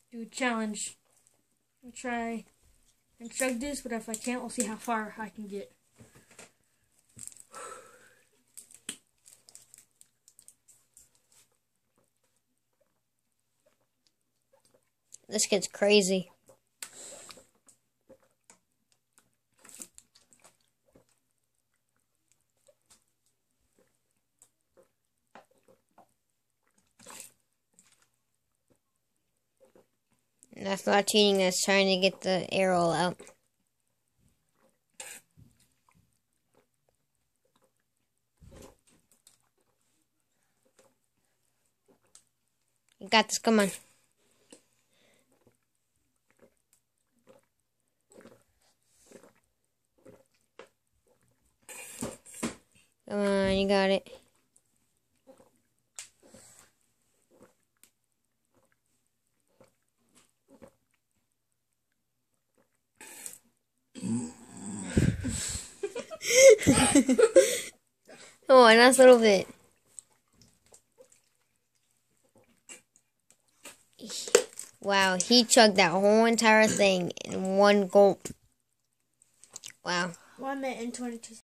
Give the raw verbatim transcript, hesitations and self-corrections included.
do a challenge. I'll try and chug this, but if I can't, we'll see how far I can get. This gets crazy. That's not cheating, that's trying to get the air all out. You got this, come on. Come on, you got it. Oh, a nice little bit. Wow, he chugged that whole entire thing in one gulp. Wow. One minute and twenty-two seconds.